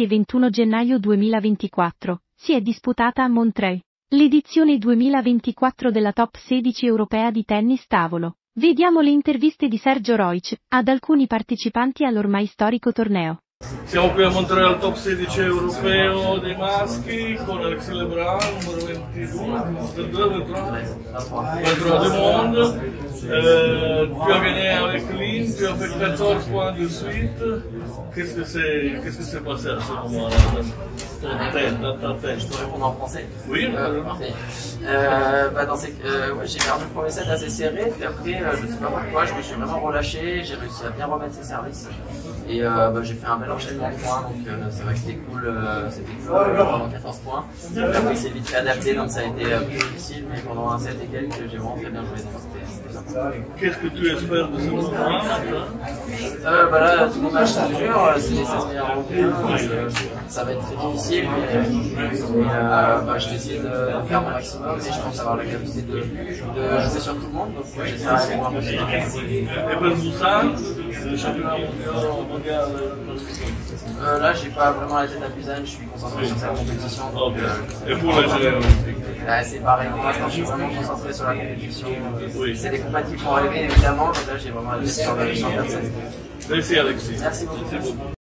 e 21 gennaio 2024, si è disputata a Montreuil l'edizione 2024 della Top 16 europea di tennis tavolo. Vediamo le interviste di Sergio Roig ad alcuni partecipanti all'ormai storico torneo. Siamo qui a Montreuil al top 16 europeo dei maschi con Alexis Lebrun, numero 22, 23 du monde. Tu as gagné avec Lynn, tu as fait 14 points de suite. Qu'est-ce que s'est passé à ce moment-là dans ta tête? Je peux répondre en français? Oui, parfait. J'ai perdu le premier set assez serré, puis après, je sais pas pourquoi, je me suis vraiment relâché, j'ai réussi à bien remettre ses services. Et j'ai fait un bel enchaînement de points, donc c'est vrai que c'était cool, pendant 14 points. Après, c'est vite fait adapté, donc ça a été plus difficile, mais pendant un set et quelques, j'ai vraiment très bien joué, donc c'était sympa. Qu'est-ce que tu espères de ce tournoi? Là, tous les matchs sont durs, c'est les 16 meilleurs européens, ça va être très difficile, mais je vais essayer de faire mon maximum et je pense avoir la capacité de jouer sur tout le monde, donc j'essaierai avec moi possible. Et pour Busan, le championnat mondial? Là, j'ai pas vraiment la tête à Busan, je suis concentré sur cette compétition. Donc, et pour les Jeux olympiques? C'est pareil, pour l'instant je suis vraiment concentré sur la compétition. Oui. C'est des combats qui font rêver évidemment, mais là j'ai vraiment la tête sur le championnat. Merci Alexis. Merci beaucoup.